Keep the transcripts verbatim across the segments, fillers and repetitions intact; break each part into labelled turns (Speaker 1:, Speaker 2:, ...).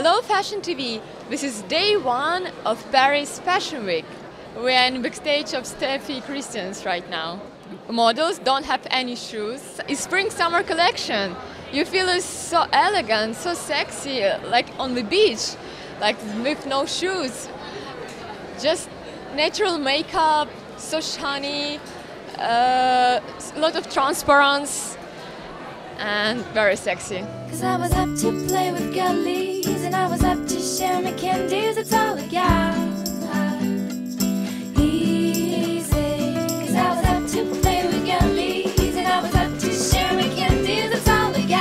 Speaker 1: Hello Fashion T V, this is day one of Paris Fashion Week. We are in the backstage of Stefanie Christians right now. Models don't have any shoes. It's spring-summer collection. You feel it's so elegant, so sexy, like on the beach, like with no shoes. Just natural makeup, so shiny, a uh, lot of transparency, and very sexy.
Speaker 2: Cause I was up to play with girlies, and I was up to share my candies, that's all I got. Easy. Cause I was up to play with girlies, and I was up to share my candies, that's all I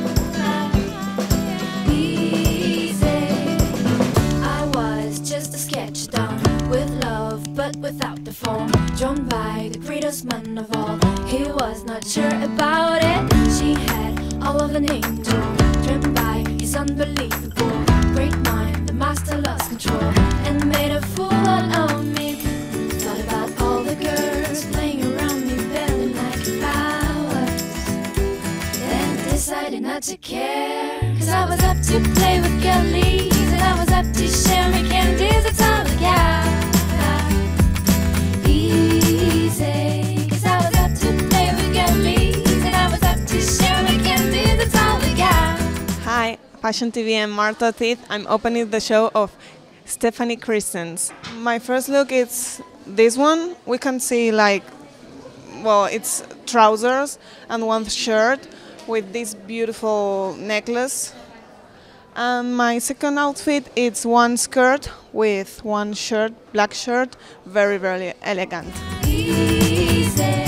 Speaker 2: got. Easy. I was just a sketch done with love, but without the form. Drawn by the greatest man of all. He was not sure about it. She had all of an angel, driven by his unbelievable great mind. The master lost control and made a fool out of me. Thought about all the girls playing around me, bending like flowers. Then decided not to care. Cause I was up to play with girlies, and I was up to share my candies, that's all I got. Easy. Cause I was up to play with girlies, and I was up to share my candies, that's all I got.
Speaker 3: Hi, Fashion T V and Marta Teeth. I'm opening the show of Stefanie Christians. My first look is this one. We can see like, well, it's trousers and one shirt with this beautiful necklace. And my second outfit is one skirt with one shirt, black shirt, very, very elegant.
Speaker 2: Easy.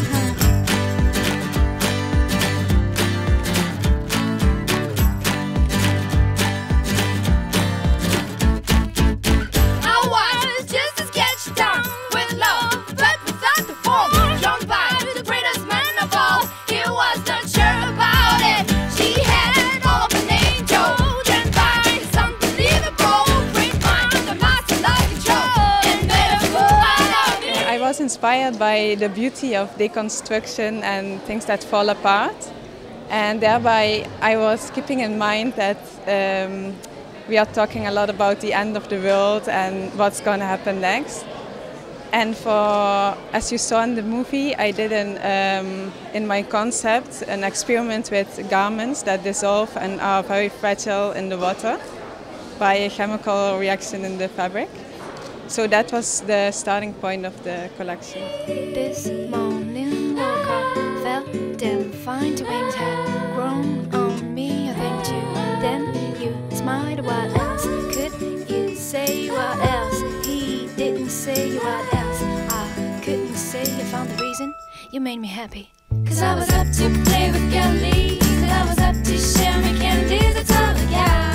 Speaker 4: I was inspired by the beauty of deconstruction and things that fall apart, and thereby I was keeping in mind that um, we are talking a lot about the end of the world and what's going to happen next. And for, as you saw in the movie, I did an, um, in my concept an experiment with garments that dissolve and are very fragile in the water by a chemical reaction in the fabric. So that was the starting point of the collection.
Speaker 2: This morning woke up, felt divine, two wings had grown on me, I think too. Then you smiled, what else could you say? What else? He didn't say what else. I couldn't say, I found the reason you made me happy. Cause I was up to play with girlies, and I was up to share my candies, that's all I got.